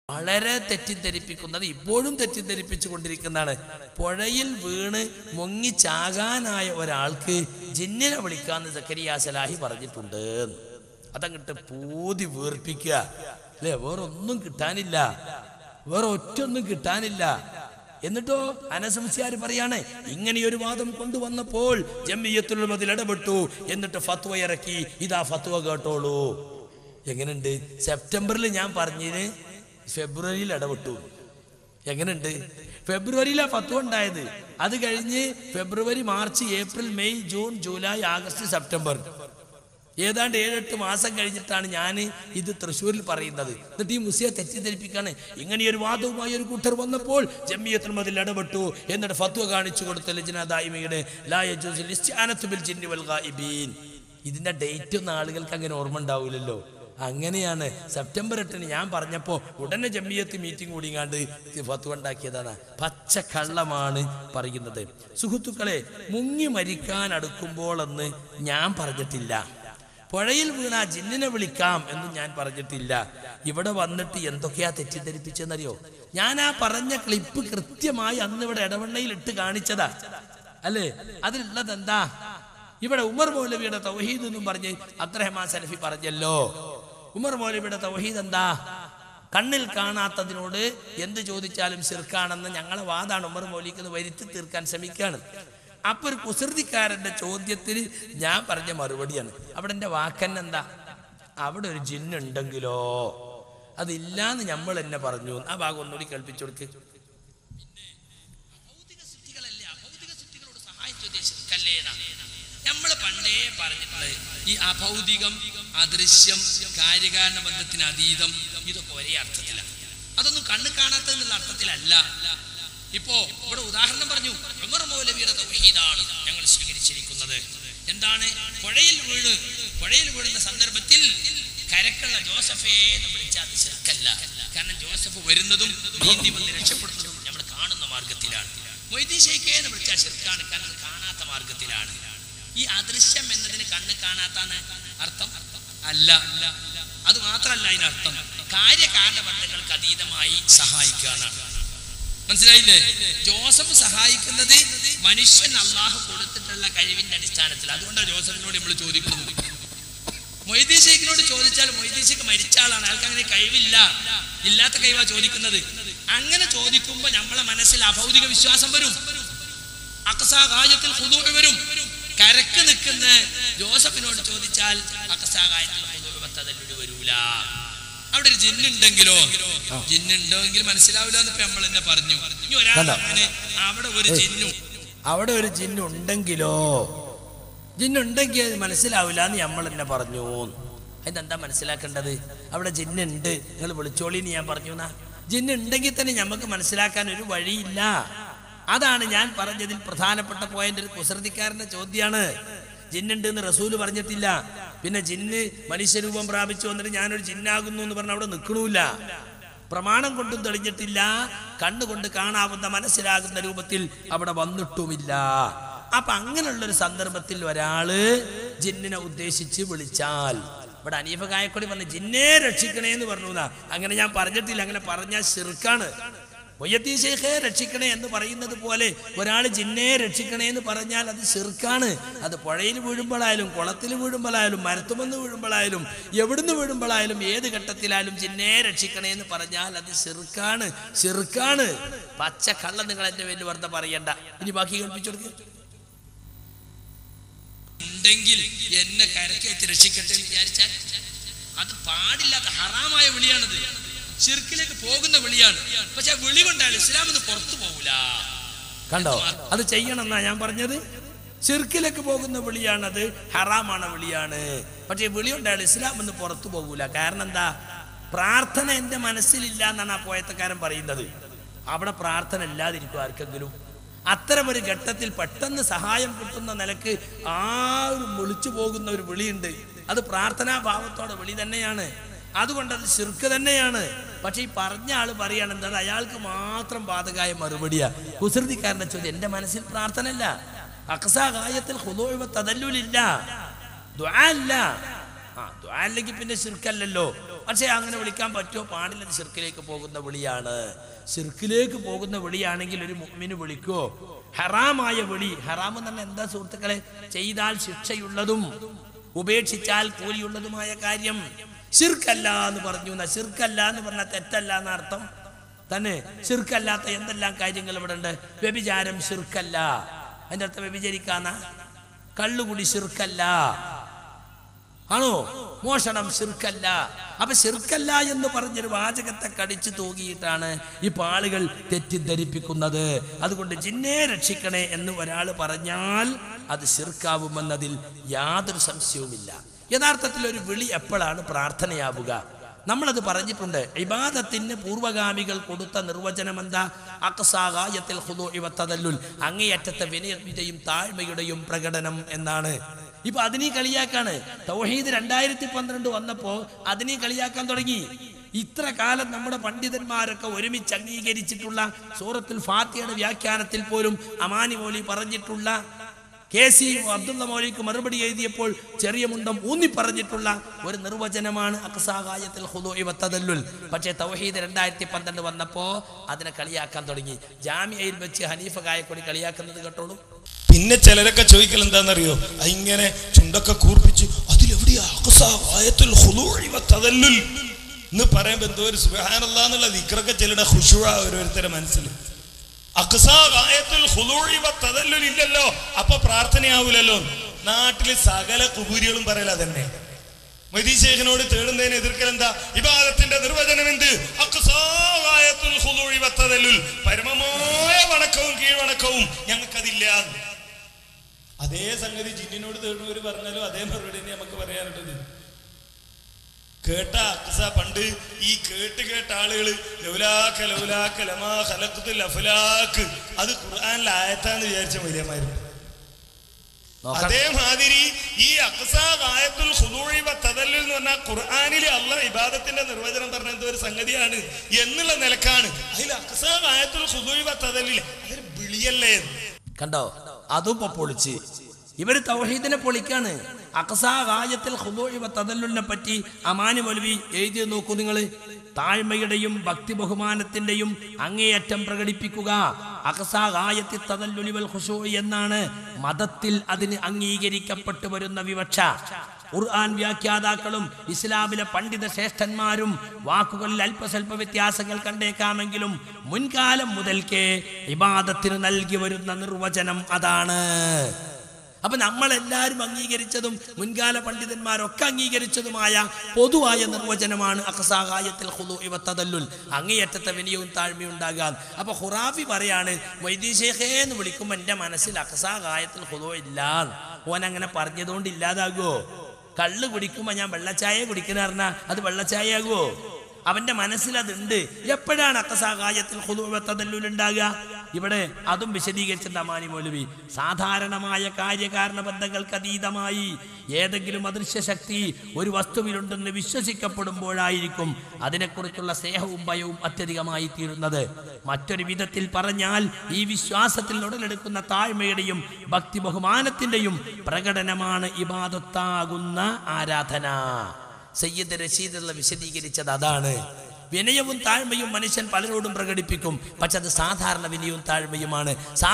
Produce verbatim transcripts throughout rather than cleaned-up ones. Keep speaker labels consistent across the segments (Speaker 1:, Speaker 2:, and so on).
Speaker 1: വളരെ തെറ്റിദ്ധരിപ്പിക്കുന്നത് ഇപ്പോഴും തെറ്റിദ്ധരിപ്പിച്ചു കൊണ്ടിരിക്കുന്നതാണ്. പുഴയിൽ വീണ് മുങ്ങി ചാകാനായ ഒരാൾക്ക് ജിന്നിനെ വിളിക്കാന്ന് സക്കരിയ സലാഹി പറഞ്ഞിട്ടുണ്ട്. അതങ്ങട്ട് പൂതി വീർപ്പിക്കുക അല്ലെ, വേറെ ഒന്നും കിട്ടാനില്ല, വേറെ ഒറ്റൊന്നും കിട്ടാനില്ല. എന്നിട്ടോ അനസ് മുസ്ലിയാർ പറയാണ്, ഇങ്ങനെയൊരു വാദം കൊണ്ടുവന്നപ്പോൾ ജംഇയ്യത്തുൽ ഉലമയിൽ ഇടപെട്ടു, എന്നിട്ട് ഫത്വ ഇറക്കി, ഇതാ ഫത്വ കേട്ടോളൂ. എങ്ങനെയുണ്ട്? സെപ്റ്റംബറിൽ ഞാൻ പറഞ്ഞതിന് ഫെബ്രുവരിയിൽ ഇടപെട്ടു. എങ്ങനെയുണ്ട്? ഫെബ്രുവരിയിലാണ് ഫത്വ ഉണ്ടായത്. അത് കഴിഞ്ഞ് February, March, April, May, June, July, August, September, ഏതാണ്ട് ഏഴെട്ട് മാസം കഴിഞ്ഞിട്ടാണ് ഞാൻ ഇത് തൃശ്ശൂരിൽ പറയുന്നത്. എന്നിട്ട് ഈ മുസ്ലിയെ തെറ്റിദ്ധരിപ്പിക്കാണ്. ഇങ്ങനെയൊരു വാദവുമായി ഒരു കൂട്ടർ വന്നപ്പോൾ ജംഇയ്യത്തുൽ ഉലമയിൽ ഇടപെട്ടു, എന്നിട്ട് ഫത്വ കാണിച്ചു കൊടുത്ത ലജ്ന ദായിമയുടെ ലാ യജൂസുൽ ഇസ്തിആനത്തു ബിൽ ജിന്നി വൽ ഗായിബീൻ. ഇതിന്റെ ഡേറ്റ് ഒന്നും ആളുകൾക്ക് അങ്ങനെ ഓർമ്മ ഉണ്ടാവില്ലല്ലോ. അങ്ങനെയാണ് സെപ്റ്റംബർ എട്ടിന് ഞാൻ പറഞ്ഞപ്പോൾ ഉടനെ ജംഇയ്യത്ത് മീറ്റിംഗ് കൂടിങ്ങാണ്ട് ഫത്വ ഉണ്ടാക്കിയതാണ്. പച്ചക്കള്ളമാണ് പറയുന്നത്. സുഹൃത്തുക്കളെ, മുങ്ങി മരിക്കാൻ അടുക്കുമ്പോൾ എന്ന് ഞാൻ പറഞ്ഞിട്ടില്ല. പുഴയിൽ വീണ ജിന്നിനെ വിളിക്കാം എന്ന് ഞാൻ പറഞ്ഞിട്ടില്ല. ഇവിടെ വന്നിട്ട് എന്തൊക്കെയാ തെറ്റിദ്ധരിപ്പിച്ചെന്നറിയോ? ഞാൻ ആ പറഞ്ഞ ക്ലിപ്പ് കൃത്യമായി അന്ന് ഇവിടെ ഇടവണ്ണയിൽ ഇട്ട് കാണിച്ചതാ അല്ലേ? അതിലുള്ളത് എന്താ? ഇവിടെ ഉമർ മൗലവിയുടെ തൗഹീദ് എന്നും പറഞ്ഞ് അബ്ദുറഹ്മാൻ സലഫി പറഞ്ഞല്ലോ. ഉമർ മൗലവിയുടെ തൗഹീദ് എന്താ? കണ്ണിൽ കാണാത്തതിനോട് എന്ത് ചോദിച്ചാലും ശിർക്കാണെന്ന് ഞങ്ങളെ വാദാണ്. ഉമർ മൗലിക്ക് വരുത്തി തീർക്കാൻ ശ്രമിക്കുകയാണ്. അപ്പൊ ഒരു കുസൃതിക്കാരന്റെ ചോദ്യത്തിന് ഞാൻ പറഞ്ഞ മറുപടിയാണ്. അവിടെ എൻ്റെ വാക്കന്നെന്താ? അവിടെ ഒരു ജിന്നുണ്ടെങ്കിലോ? അതില്ലാന്ന് നമ്മൾ എന്നെ പറഞ്ഞു. ആ ഭാഗം ഒന്നുകൂടി കേൾപ്പിച്ചു കൊടുക്ക്. നമ്മൾ പണ്ടേ പറഞ്ഞിട്ടുള്ളത് ഈ അഭൗതികം, അദൃശ്യം, കാര്യകാരണ ബന്ധത്തിന് അതീതം, ഇതൊക്കെ ഒരേ അർത്ഥത്തിലാണ്. അതൊന്നും കണ്ണ് കാണാത്തതെന്നുള്ള അർത്ഥത്തിലല്ല. ഇപ്പോ ഇവിടെ ഉദാഹരണം പറഞ്ഞു, ഉമർ മൗലവിയുടെ തൗഹീദാണ് ഞങ്ങൾ സ്വീകരിച്ചിരിക്കുന്നത്. എന്താണ്? പുഴയിൽ വീണ് പുഴയിൽ വീഴുന്ന സന്ദർഭത്തിൽ കരക്കുള്ള ജോസഫേ എന്ന് വിളിച്ചാൽ അത് ശിർക്കല്ല. കാരണം ജോസഫ് വരുന്നതും നീന്തി വന്ന് രക്ഷപ്പെടുന്നതും നമ്മൾ കാണുന്ന മാർഗത്തിലാണ്. മൊയ്തീൻ ശൈഖേ എന്ന് വിളിച്ചാൽ ശിർക്കാണ്, കാരണം കാണാത്ത മാർഗത്തിലാണ്. ഈ അദൃശ്യം എന്നതിന് കണ്ണ് കാണാത്താണ് അർത്ഥം അല്ല. അത് മാത്രമല്ല, അതിനർത്ഥം കാര്യകാരണ ബന്ധങ്ങൾക്ക് അതീതമായി സഹായിക്കാനാണ്. മനസ്സിലായില്ലേ? ജോസഫ് സഹായിക്കുന്നത് മനുഷ്യൻ അള്ളാഹു കൊടുത്തിട്ടുള്ള കഴിവിന്റെ അടിസ്ഥാനത്തിൽ. അതുകൊണ്ടാണ് ജോസഫിനോട് നമ്മൾ ചോദിക്കുന്നത്. മൊയ്തീൻ ശൈഖിനോട് ചോദിച്ചാൽ മൊയ്തീൻ ശൈഖ് മരിച്ച ആളാണ്, അയാൾക്ക് അങ്ങനെ കഴിവില്ല, ഇല്ലാത്ത കഴിവാ ചോദിക്കുന്നത്. അങ്ങനെ ചോദിക്കുമ്പോ നമ്മളെ മനസ്സിൽ അഭൗതിക വിശ്വാസം വരും, അഖ്സാ ഗായത്തിൽ ഖുദൂഉ വരും. കരക്ക് നിൽക്കുന്ന ജോസഫിനോട് ചോദിച്ചാൽ അഖ്സാ ഗായത്തിൽ ഖുദൂഉ തദല്ലുൽ വരൂല. അവിടെ ഒരു ജിന്നുണ്ടെങ്കിലോ? ജിന്നുണ്ടെങ്കിൽ മനസ്സിലാവില്ല എന്നിപ്പോ നമ്മൾ തന്നെ പറഞ്ഞു. ഇനി ഒരാളെ അവിടെ ഒരു ജിന്നു അവിടെ ഒരു ജിന്നുണ്ടെങ്കിലോ? ജിന്നുണ്ടെങ്കിൽ അത് മനസ്സിലാവില്ല എന്ന് നമ്മൾ തന്നെ പറഞ്ഞു. അതിനെന്താ മനസ്സിലാക്കേണ്ടത്? അവിടെ ജിന്നുണ്ട്, നിങ്ങൾ വിളിച്ചോളിന്ന് ഞാൻ പറഞ്ഞു. എന്നാ ജിന്നുണ്ടെങ്കിൽ തന്നെ നമുക്ക് മനസ്സിലാക്കാൻ ഒരു വഴിയില്ല. അതാണ് ഞാൻ പറഞ്ഞതിൽ പ്രധാനപ്പെട്ട പോയിന്റ്. ഒരു കുസൃതിക്കാരന്റെ ചോദ്യമാണ്. ജിന്നുണ്ട് എന്ന് റസൂല് പറഞ്ഞിട്ടില്ല. പിന്നെ ജിന്ന് മനുഷ്യരൂപം പ്രാപിച്ചു വന്നിട്ട് ഞാനൊരു ജിന്നാകുന്നു എന്ന് പറഞ്ഞ അവിടെ നിൽക്കണില്ല. പ്രമാണം കൊണ്ടും തെളിഞ്ഞിട്ടില്ല, കണ്ണുകൊണ്ട് കാണാവുന്ന മനസ്സിലാകുന്ന രൂപത്തിൽ അവിടെ വന്നിട്ടുമില്ല. അപ്പൊ അങ്ങനെയുള്ളൊരു സന്ദർഭത്തിൽ ഒരാള് ജിന്നിനെ ഉദ്ദേശിച്ച് വിളിച്ചാൽ, ഇവിടെ അനീഫ കായക്കൊടി പറഞ്ഞു ജിന്നെ രക്ഷിക്കണേ എന്ന് പറഞ്ഞു. അങ്ങനെ ഞാൻ പറഞ്ഞിട്ടില്ല. അങ്ങനെ പറഞ്ഞാൽ ശിർക്കാണ്. മൊയ്യത്തീൻ ശൈഖേ രക്ഷിക്കണേ എന്ന് പറയുന്നത് പോലെ ഒരാൾ ജിന്നെ രക്ഷിക്കണേ എന്ന് പറഞ്ഞാൽ അത് ശിർക്കാണ്. അത് പുഴയിൽ വീഴുമ്പോഴായാലും കുളത്തിൽ വീഴുമ്പോഴായാലും മരത്തുമെന്ന് വീഴുമ്പോഴായാലും എവിടുന്ന് വീഴുമ്പോഴായാലും ഏത് ഘട്ടത്തിലായാലും ജിന്നെ രക്ഷിക്കണേ എന്ന് പറഞ്ഞാൽ അത് ശിർക്കാണ്. ശിർക്കാണ്. പച്ച കള്ളം നിങ്ങൾ എന്റെ പേരിൽ വെറുതെ പറയണ്ട. ഇനി ബാക്കി കേൾപ്പിച്ചു കൊടുക്കുക. ഉണ്ടെങ്കിൽ എന്നെ കരക്കേറ്റ് രക്ഷിക്കട്ടെ എന്ന് വിചാരിച്ചാൽ അത് പാടില്ലാത്ത ഹറാമായ വിളിയാണത്. ശിർക്കിലേക്ക് പോകുന്ന വിളിയാണ്. പക്ഷെ വിളി കൊണ്ടാൽ ഇസ്ലാം എന്ന് പുറത്തു പോകൂല. കണ്ടോ? അത് ചെയ്യണം എന്നാ ഞാൻ പറഞ്ഞത്. ശിർക്കിലേക്ക് പോകുന്ന വിളിയാണത്, ഹറാമാണ് വിളിയാണ്. പക്ഷെ വിളി കൊണ്ടാൽ ഇസ്ലാം എന്ന് പുറത്തു പോകൂല. കാരണം എന്താ? പ്രാർത്ഥന എന്റെ മനസ്സിലില്ല എന്നാണ് ആ പോയത്തക്കാരൻ പറയുന്നത്. അവിടെ പ്രാർത്ഥന ഇല്ലാതിരിക്കും ആർക്കെങ്കിലും. അത്തരം ഒരു ഘട്ടത്തിൽ പെട്ടെന്ന് സഹായം കിട്ടുന്ന നിലക്ക് ആ ഒരു വിളിച്ചു പോകുന്ന ഒരു വിളിയുണ്ട്. അത് പ്രാർത്ഥനാ ഭാവത്തോടെ വിളി തന്നെയാണ്. അതുകൊണ്ട് അത് ശിർക്ക് തന്നെയാണ്. പക്ഷെ ഈ പറഞ്ഞ ആള് പറയാണ് എന്താ, അയാൾക്ക് മാത്രം ബാധകായ മറുപടിയാ. കുസൃതിക്കാരന്റെ ചോദ്യം എന്റെ മനസ്സിൽ പ്രാർത്ഥന ഇല്ല, അഖ്സാ ഗായത്തിൽ ഖുദൂഉ തദല്ലുലില്ല, ദുആ ഇല്ല. ആ ദുആ ഇല്ലെങ്കിൽ പിന്നെ ശിർക്കല്ലല്ലോ. പക്ഷേ അങ്ങനെ വിളിക്കാൻ പറ്റുമോ? പാടില്ല. ശിർക്കിലേക്ക് പോകുന്ന വിളിയാണ്. ശിർക്കിലേക്ക് പോകുന്ന വിളിയാണെങ്കിൽ ഒരു മുഅ്മിന് വിളിക്കോ? ഹറാമായ വിളി. ഹറാം എന്ന് പറഞ്ഞാൽ എന്താ സുഹൃത്തുക്കളെ? ചെയ്താൽ ശിക്ഷയുള്ളതും ഉപേക്ഷിച്ചാൽ കൂലിയുള്ളതുമായ കാര്യം. ശിർക്കല്ല എന്ന് പറഞ്ഞു. ശിർക്കല്ല എന്ന് പറഞ്ഞാൽ തെറ്റല്ല എന്നർത്ഥം തന്നെ. ശിർക്കല്ലാത്ത എന്തെല്ലാം കാര്യങ്ങൾ ഇവിടെ ഉണ്ട്. വ്യഭിചാരം ശിർക്കല്ല. അതിൻ്റെ അർത്ഥം വ്യഭിചരിക്കാന്ന. കള്ളുകുടി ശിർക്കല്ല ആണോ? മോഷണം ശിർക്കല്ല. അപ്പൊ ശിർക്കല്ല എന്ന് പറഞ്ഞൊരു വാചകത്തെ കടിച്ചു തൂകിയിട്ടാണ് ഇപ്പൊ ആളുകൾ തെറ്റിദ്ധരിപ്പിക്കുന്നത്. അതുകൊണ്ട് ജിന്നെ രക്ഷിക്കണേ എന്ന് ഒരാൾ പറഞ്ഞാൽ അത് ശിർക്കാവുമെന്നതിൽ യാതൊരു സംശയവുമില്ല. യഥാർത്ഥത്തിൽ ഒരു വിളി എപ്പോഴാണ് പ്രാർത്ഥനയാവുക? നമ്മളത് പറഞ്ഞിട്ടുണ്ട്. ഇബാദത്തിന് പൂർവഗാമികൾ കൊടുത്ത നിർവചനം എന്താ? അഖ്സാ ഗായത്തുൽ ഖുദൂഇ വത്തദല്ലുൽ, അങ്ങേയറ്റത്തെ വിനയത്തിന്റെയും താഴ്മയുടെയും പ്രകടനം എന്നാണ്. ഇപ്പൊ അതിനെ കളിയാക്കാണ്. തൗഹീദ് രണ്ടായിരത്തി പന്ത്രണ്ട് വന്നപ്പോ അതിനെ കളിയാക്കാൻ തുടങ്ങി. ഇത്ര കാലം നമ്മുടെ പണ്ഡിതന്മാരൊക്കെ ഒരുമിച്ച് അംഗീകരിച്ചിട്ടുള്ള സൂറത്തുൽ ഫാത്തിഹയുടെ വ്യാഖ്യാനത്തിൽ പോലും അമാനി മൗലവി പറഞ്ഞിട്ടുള്ള, കെ സി അബ്ദുള്ള മൗലവിക്ക് മറുപടി എഴുതിയപ്പോൾ ചെറിയ മുണ്ടം ഊന്നി പറഞ്ഞിട്ടുള്ള ഒരു നിർവചനമാണ് അഖ്സാ ഗായത്തുൽ ഖുദൂഇ വത്തദല്ലുൽ. പക്ഷേ തൗഹീദ് രണ്ടായിരത്തി പന്ത്രണ്ട് വന്നപ്പോ അതിനെ കളിയാക്കാൻ തുടങ്ങി. ജാമിയയിൽ വെച്ച് ഹനീഫ കായക്കൊടി കളിയാക്കുന്നത് കേട്ടോളൂ.
Speaker 2: പിന്നെ ചിലരൊക്കെ ചോദിക്കൽ എന്താണെന്നറിയോ? ഇങ്ങനെ ചുണ്ടൊക്കെ കൂർപ്പിച്ച് അതിലെവിടെയാ അഖ്സാ ഗായത്തുൽ ഖുദൂഇ വത്തദല്ലുൽ എന്ന് പറയുമ്പോ എന്തോ ഒരു സുബ്ഹാനല്ലാഹ് എന്നുള്ള ദിക്റൊക്കെ ചിലരുടെ ഖുശൂഅ ഓരോരുത്തരുടെ മനസ്സിൽ. അഖ്സാ ഗായത്തുൽ ഖുദൂഇ വത്തദല്ലുൽ ഇല്ലല്ലോ, അപ്പൊ പ്രാർത്ഥനയാവൂലല്ലോ. നാട്ടില് സകല കുബൂരികളും പറയല തന്നെ. മൊയ്തീൻ ശൈഖിനോട് തേടുന്നതിന് എതിർക്കൽ എന്താ? ഇബാദത്തിന്റെ നിർവചനം എന്ത്? അഖ്സാ ഗായത്തുൽ ഖുദൂഇ വത്തദല്ലുൽ, പരമമായ വണക്കവും കീഴ്വണക്കവും ഞങ്ങൾക്കതില്ല. അതേ സംഗതി ജിന്നിനോട് തേടുന്നവർ പറഞ്ഞാലും അതേ മറുപടി നമുക്ക് പറയാനുള്ളത്. കേട്ട അഖ്സ പണ്ട് ഈ കേട്ട് കേട്ട ആളുകള് ലൗലാക ലൗലാക ലമാ ഖലഖ്തുൽ അഫ്ലാക്ക്, അത് ഖുർആനിലെ ആയത്താന്ന് വിചാരിച്ച മൗലവിമാര്. അതേമാതിരി ഈ അഖ്സാ ഗായത്തുൽ ഖുദൂഇ വത്തദല്ലുൽ എന്ന് പറഞ്ഞാൽ ഖുർആനിൽ അല്ലാഹ് ഇബാദത്തിന്റെ നിർവചനം പറഞ്ഞ എന്തോ ഒരു സംഗതിയാണ് എന്നുള്ള നിലക്കാണ്. അതിൽ അഖ്സാ ഗായത്തുൽ ഖുദൂഇ വത്തദല്ലുൽ അതൊരു വിളിയല്ലേ? കണ്ടോ? അതും പൊളിച്ച് ഇവര് തൗഹീദിനെ പൊളിക്കാണ്. അഖ്സാ ഗായത്തുൽ ഖുദൂഇ വത്തദല്ലുലിനെ പറ്റി അമാനി മൗലവി എഴുതി നോക്കൂ നിങ്ങൾ. താഴ്മയുടെയും ഭക്തി ബഹുമാനത്തിന്റെയും അങ്ങേയറ്റം പ്രകടിപ്പിക്കുക. അഖ്സാ ഗായത്തുൽ തദല്ലുലി വൽ ഖുശൂഇ എന്നാണ് മതത്തിൽ അതിന് അംഗീകരിക്കപ്പെട്ടു വരുന്ന വിവക്ഷ. ഖുർആൻ വ്യാഖ്യാതാക്കളും ഇസ്ലാമിലെ പണ്ഡിത ശ്രേഷ്ഠന്മാരും വാക്കുകളിൽ അല്പസ്വല്പ വ്യത്യാസങ്ങൾ കണ്ടേക്കാമെങ്കിലും മുൻകാലം മുതൽക്കേ ഇബാദത്തിന് നൽകി വരുന്ന നിർവചനം അതാണ്. അപ്പൊ നമ്മളെല്ലാവരും അംഗീകരിച്ചതും മുൻകാല പണ്ഡിതന്മാരൊക്കെ അംഗീകരിച്ചതുമായ പൊതുവായ നിർവചനമാണ് അഖ്സാ ഗായത്തുൽ ഖുദൂഇ വത്തദല്ലുൽ, അങ്ങേയറ്റത്തെ വിനയവും താഴ്മയും ഉണ്ടാകാൻ. അപ്പൊ ഖുറാഫി പറയാണ്, മൊയ്തീൻ ശൈഖേ എന്ന് വിളിക്കുമ്പോൾ എൻ്റെ മനസ്സിൽ അഖ്സാ ഗായത്തുൽ ഖുദൂഇ ഇല്ല. ഓൻ അങ്ങനെ പറഞ്ഞതുകൊണ്ട് ഇല്ലാതാകുമോ? കള്ള് കുടിക്കുമ്പോൾ ഞാൻ വെള്ളച്ചായ കുടിക്കുന്ന പറഞ്ഞാൽ അത് വെള്ളച്ചായ ആകുമോ? അവന്റെ മനസ്സിൽ അതുണ്ട്. എപ്പോഴാണ് അഖ്സാ ഗായത്തുൽ ഖുദൂഇ വത്തദല്ലുൽ ഉണ്ടാകുക? ഇവിടെ അതും വിശദീകരിച്ചിട്ടുണ്ട് അമാനി മൗലവി. സാധാരണമായ കാര്യകാരണ ബന്ധങ്ങൾക്ക് അതീതമായി ഏതെങ്കിലും അദൃശ്യ ശക്തി ഒരു വസ്തുവിലുണ്ടെന്ന് വിശ്വസിക്കപ്പെടുമ്പോഴായിരിക്കും അതിനെക്കുറിച്ചുള്ള സ്നേഹവും ഭയവും അത്യധികമായി തീരുന്നത്. മറ്റൊരു വിധത്തിൽ പറഞ്ഞാൽ ഈ വിശ്വാസത്തിൽ ഉടലെടുക്കുന്ന താഴ്മയുടെയും ഭക്തി ബഹുമാനത്തിന്റെയും പ്രകടനമാണ് ഇബാദത്താകുന്ന ആരാധന. സയ്യിദ് റഷീദുള്ള വിശദീകരിച്ചത് അതാണ്. വിനയവും താഴ്മയും മനുഷ്യൻ പലരോടും പ്രകടിപ്പിക്കും. പക്ഷെ അത് സാധാരണ വിനയവും താഴ്മയുമാണ്.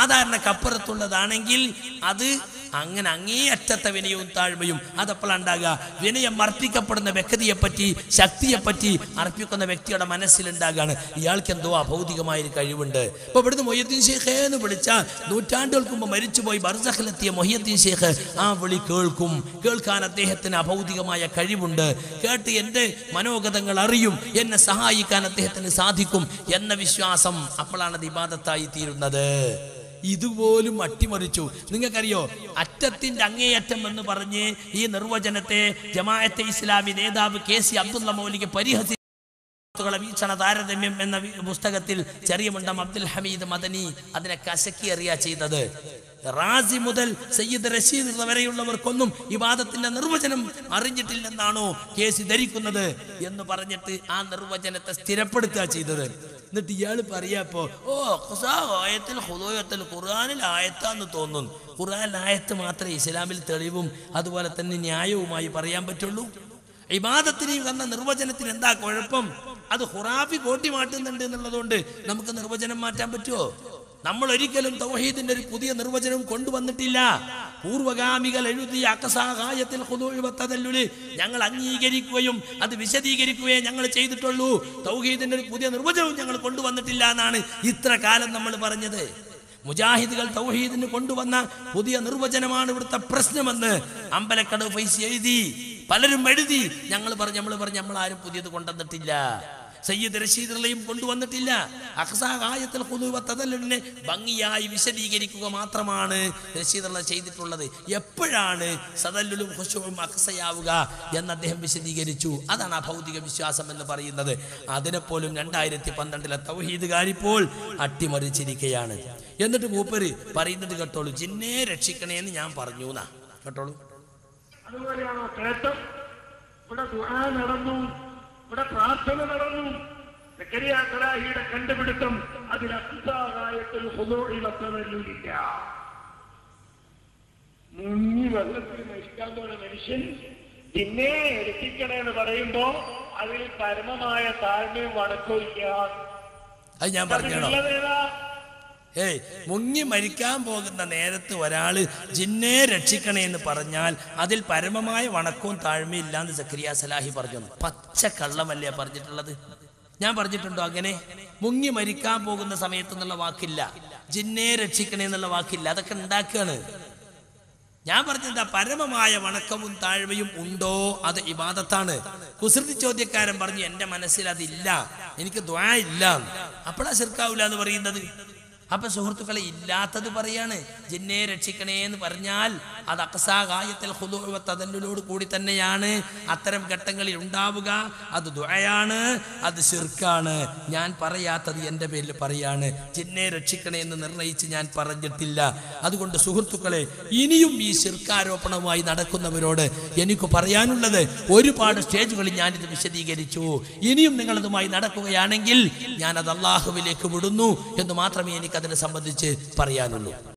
Speaker 2: സാധാരണക്കപ്പുറത്തുള്ളതാണെങ്കിൽ അത് അങ്ങനെ അങ്ങേയറ്റത്തെ വിനയവും താഴ്മയും അതെപ്പോഴുണ്ടാകുക? വിനയം അർപ്പിക്കപ്പെടുന്ന വ്യക്തിയെപ്പറ്റി ശക്തിയെപ്പറ്റി അർപ്പിക്കുന്ന വ്യക്തിയുടെ മനസ്സിലുണ്ടാകാണ് ഇയാൾക്ക് എന്തോ അഭൗതികമായൊരു കഴിവുണ്ട്. ഇപ്പൊ ഇവിടുന്ന് മൊഹ്യദ്ദീൻ ശൈഖ് എന്ന് വിളിച്ചാൽ നൂറ്റാണ്ടുകൾക്ക് മുമ്പ് മരിച്ചുപോയി ബർസഖിലെത്തിയ മൊഹ്യദ്ദീൻ ശൈഖ് ആ വിളി കേൾക്കും. കേൾക്കാൻ അദ്ദേഹത്തിന് അഭൗതികമായ കഴിവുണ്ട്. കേട്ട് എൻ്റെ മനോഗതങ്ങൾ അറിയും, എന്നെ സഹായിക്കാൻ അദ്ദേഹത്തിന് സാധിക്കും എന്ന വിശ്വാസം. അപ്പോഴാണ് അത് ഇബാദത്തായി തീരുന്നത്. ഇതുപോലും അട്ടിമറിച്ചു. നിങ്ങൾക്കറിയോ, അറ്റത്തിന്റെ അങ്ങേയറ്റം എന്ന് പറഞ്ഞ് ഈ നിർവചനത്തെ ജമാഅത്തെ ഇസ്ലാമി നേതാവ് കെ സി അബ്ദുള്ള മൗലിക്ക് പരിഹസി വീക്ഷണ താരതമ്യം എന്ന പുസ്തകത്തിൽ ചെറിയ മുണ്ടം അബ്ദുൽ ഹമീദ് മദനി അതിനെ കശക്കി അറിയാ ചെയ്തത്. റാസി മുതൽ സയ്യിദ് റഷീദ് വരെയുള്ളവർക്കൊന്നും ഇബാദത്തിന്റെ നിർവചനം അറിഞ്ഞിട്ടില്ലെന്നാണോ കേസ് ധരിക്കുന്നത് എന്ന് പറഞ്ഞിട്ട് ആ നിർവചനത്തെ സ്ഥിരപ്പെടുത്തുക ചെയ്തത്. എന്നിട്ട് ഇയാൾ പറയാപ്പോ ഓ ആയത്തിൽ ഖുദൂഅത്തിൽ ഖുർആനിൽ ആയത്താന്ന് തോന്നുന്നു. ഖുർആനിൽ ആയത്ത് മാത്രമേ ഇസ്ലാമിൽ തെളിവും അതുപോലെ തന്നെ ന്യായവുമായി പറയാൻ പറ്റുള്ളൂ.
Speaker 1: ഇബാദത്തിന് എന്ന നിർവചനത്തിന് എന്താ കുഴപ്പം? അത് ഖുറാഫി കോട്ടി മാറ്റുന്നുണ്ട് എന്നുള്ളതുകൊണ്ട് നമുക്ക് നിർവചനം മാറ്റാൻ പറ്റുമോ? നമ്മൾ ഒരിക്കലും തൗഹീദിന്റെ ഒരു പുതിയ നിർവചനം കൊണ്ടുവന്നിട്ടില്ല. പൂർവഗാമികൾ എഴുതിയ അഖസാഗായത്തിൽ ഖുദൂഉ വതദല്ലുൽ ഞങ്ങൾ അംഗീകരിക്കുകയും അത് വിശദീകരിക്കുകയും ഞങ്ങൾ ചെയ്തിട്ടുള്ളൂ. തൗഹീദിന്റെ ഒരു പുതിയ നിർവചനവും ഞങ്ങൾ കൊണ്ടുവന്നിട്ടില്ല എന്നാണ് ഇത്ര കാലം നമ്മൾ പറഞ്ഞത്. മുജാഹിദുകൾ തൗഹീദിന് കൊണ്ടുവന്ന പുതിയ നിർവചനമാണ് ഇവിടുത്തെ പ്രശ്നമെന്ന് അമ്പലക്കടവ് ഫൈസി എഴുതി, പലരും എഴുതി. ഞങ്ങൾ പറഞ്ഞു നമ്മൾ പറഞ്ഞു നമ്മൾ ആരും പുതിയത് കൊണ്ടുവന്നിട്ടില്ല. സയ്യിദ് റഷീദുള്ളയും കൊണ്ടുവന്നിട്ടില്ല. അഖ്സാഗായത്തുൽ ഖുദൂഉ വതദല്ലുലിനെ ഭംഗിയായി വിശദീകരിക്കുക മാത്രമാണ് റഷീദുള്ള ചെയ്തിട്ടുള്ളത്. എപ്പോഴാണ് സദല്ലുലും ഖുശൂഉം അഖ്സയാവുക എന്ന് അദ്ദേഹം വിശദീകരിച്ചു. അതാണ് അഭൗതിക വിശ്വാസം എന്ന് പറയുന്നത്. അതിനെപ്പോലും രണ്ടായിരത്തി പന്ത്രണ്ടിലെ തൗഹീദുകാരിപ്പോൾ അട്ടിമറിച്ചിരിക്കുകയാണ്. എന്നിട്ട് മൂപ്പര് പറയുന്നത് കേട്ടോളൂ, ജിന്നെ രക്ഷിക്കണേ എന്ന് ഞാൻ പറഞ്ഞു എന്നാ കേട്ടോളൂ.
Speaker 3: അതുപോലെയാണോ കേട്ടം? ഇവിടെ ദുആ നടന്നു, ഇവിടെ പ്രാർത്ഥന നടന്നു. സക്കരിയ സലാഹിയുടെ കണ്ടുപിടുത്തം അതിൽ അഖ്സാഗായത്തുൽ ഖുദൂഇ വതദല്ലുലില്ല. മുങ്ങി വെള്ളത്തിൽ നശിക്കാൻ പോണ മനുഷ്യൻ ജിന്നെ രക്ഷിക്കണേ എന്ന് പറയുമ്പോ അതിൽ പരമമായ താഴ്മയും വണക്കമില്ല.
Speaker 1: അത് ഞാൻ പറഞ്ഞോ? ഏയ് മുങ്ങി മരിക്കാൻ പോകുന്ന നേരത്ത് ഒരാള് ജിന്നെ രക്ഷിക്കണേ എന്ന് പറഞ്ഞാൽ അതിൽ പരമമായ വണക്കവും താഴ്മയും ഇല്ലാന്ന് സക്കരിയ സലാഹി പറഞ്ഞു. പച്ച കള്ളമല്ലേ പറഞ്ഞിട്ടുള്ളത്? ഞാൻ പറഞ്ഞിട്ടുണ്ടോ അങ്ങനെ? മുങ്ങി മരിക്കാൻ പോകുന്ന സമയത്ത് എന്നുള്ള വാക്കില്ല, ജിന്നെ രക്ഷിക്കണേ എന്നുള്ള വാക്കില്ല. അതൊക്കെ ഉണ്ടാക്കുകയാണ്. ഞാൻ പറഞ്ഞെന്താ, പരമമായ വണക്കവും താഴ്മയും ഉണ്ടോ? അത് ഇബാദത്താണ്. കുസൃതി ചോദ്യക്കാരൻ പറഞ്ഞു എന്റെ മനസ്സിൽ അതില്ല, എനിക്ക് ദുആ ഇല്ല. അപ്പോഴാ ശിർക്കാവൂല എന്ന് പറയുന്നത്. അപ്പൊ സുഹൃത്തുക്കളെ, ഇല്ലാത്തത് പറയാണ്. ജിന്നെ രക്ഷിക്കണേ എന്ന് പറഞ്ഞാൽ അത് അഖ്സാഗായത്തുൽ ഖുദൂഉ വതദല്ലുലോട് കൂടി തന്നെയാണ് അത്തരം ഘട്ടങ്ങളിൽ ഉണ്ടാവുക. അത് ദുആയാണ്, അത് ശിർക്കാണ്. ഞാൻ പറയാത്തത് എൻ്റെ പേരിൽ പറയാണ്. ജിന്നെ രക്ഷിക്കണേ എന്ന് നിർണയിച്ച് ഞാൻ പറഞ്ഞിട്ടില്ല. അതുകൊണ്ട് സുഹൃത്തുക്കളെ, ഇനിയും ഈ ശിർക്കാരോപണവുമായി നടക്കുന്നവരോട് എനിക്ക് പറയാനുള്ളത്, ഒരുപാട് സ്റ്റേജുകളിൽ ഞാനിത് വിശദീകരിച്ചു. ഇനിയും നിങ്ങളതുമായി നടക്കുകയാണെങ്കിൽ ഞാനത് അള്ളാഹുവിലേക്ക് വിടുന്നു എന്ന് മാത്രമേ എനിക്ക് അതിനെ സംബന്ധിച്ച് പറയാനുള്ളൂ.